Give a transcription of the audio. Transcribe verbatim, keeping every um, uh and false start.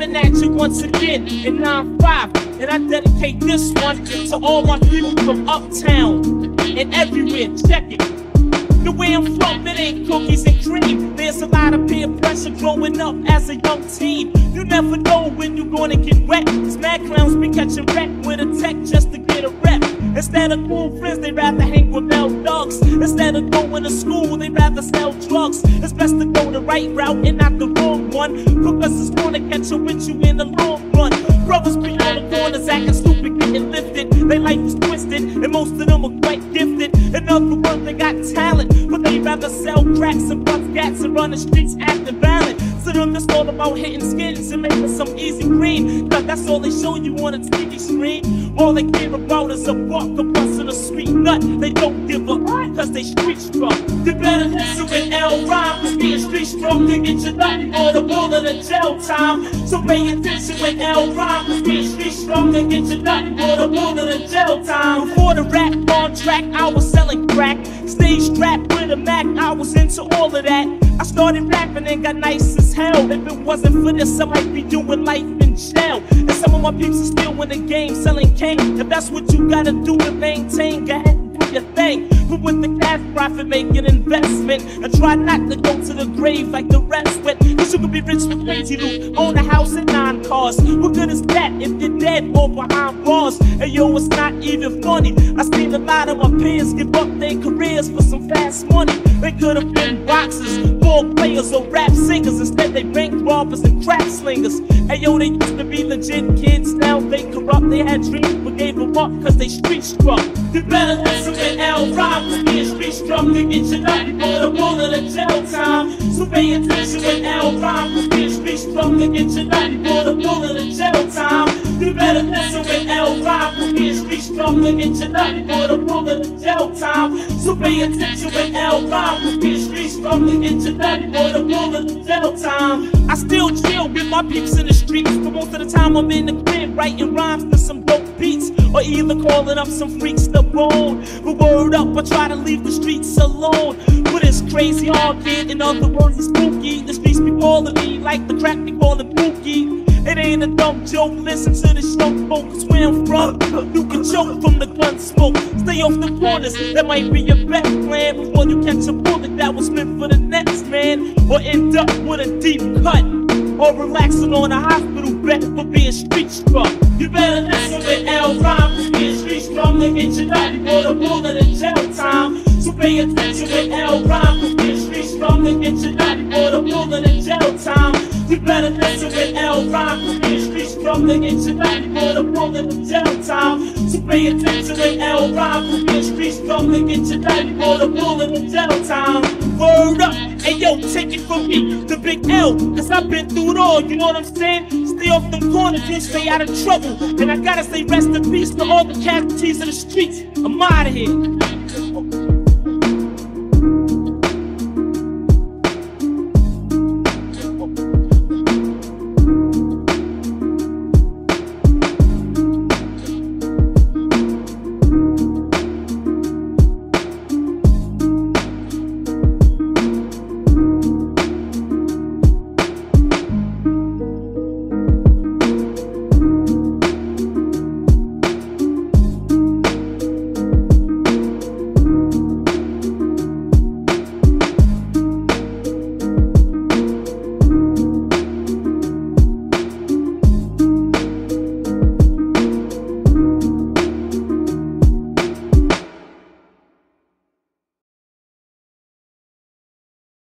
coming at you once again in nine five. And I dedicate this one to all my people from uptown and everywhere. Check it. The way I'm from, it ain't cookies and cream. There's a lot of peer pressure growing up as a young teen. You never know when you're gonna get wet. These mad clowns be catching wreck with a tech just to get a rep. Instead of cool friends, they rather hang with male thugs. Instead of going to school, they rather sell drugs. It's best to go the right route and not the wrong one, because it's gonna catch up with you in the long run. Brothers be on the corners acting stupid, getting lifted. Their life is twisted, and most of them are quite gifted. In other words, they got talent, but they rather sell cracks and bust cats and run the streets acting violent. To them, it's all about hitting skins and making some easy green. Cause that's all they show you on a T V screen. All they care about is a buck, a bust, and a sweet nut. They don't give a cause they street struck. You better listen with L rhyme, cause being street struck can get you nothing or the bull of the jail time. So pay attention with L rhyme, cause being street struck can get you nothing or the bull of the jail time. Before the rap on track, I was selling crack. Stage strapped with a Mac, I was into all of that. I started rapping and got nice as hell. If it wasn't for this, I might be doing life in jail. And some of my peeps are still in the game selling cane. If that's what you gotta do to maintain, go ahead and do your thing. But with the cash profit, make an investment and try not to go to the grave like the rest with. Cause you can be rich with crazy loot, own a house and nine cars. What good is that if you're dead or behind bars? And yo, it's not even funny. I seen a lot of my peers give up their careers for some fast money. They could have been boxers, ball players, or rap singers. Instead they bank robbers and crack slingers. And yo, they used to be legit kids, now they corrupt. They had dreams but gave them up cause they street struck. You better listen to L rhyme, cause being street struck can get you nothing for the bull of the jail time. So pay attention with L rhyme, cause being street struck can get you nothing for the bull of the jail time. You better listen with L rhyme, cause being street struck can get you nothing for the bull of the jail time. So pay attention with L rhyme, cause being street struck can get you nothing for the bull of the jail time. I still chill with my peeps in the streets, but most of the time I'm in the crib writing rhymes to some dope beats, or either calling up some freaks to bone. But word up, I try to leave the streets alone. But it's crazy hard, kid, in other words it's spooky. The streets be calling me like the crack they call it Pookie. It ain't a dumb joke, listen to the show, folks. Where I'm from, you can choke from the gun smoke. Stay off the corners, that might be your best plan before you catch a bullet that was meant for the next man. Or end up with a deep cut, or relaxing on a hospital bed for being street struck. You better listen with L rhyme, cause being street struck they get you nothing for the bull of the jail time. So pay attention with L rhyme, cause being street struck they get you nothing for the bull of the jail time. You better listen with L rhyme, cause being street struck they get you nothing for the bull of the jail time. So pay attention with L rhyme, cause being street struck they get you nothing for the bull of the jail time. Word up, hey yo, take it from me, the Big L, cause I've been through it all, you know what I'm saying? Stay off them corners and stay out of trouble. And I gotta say rest in peace to all the casualties of the streets. I'm out of here.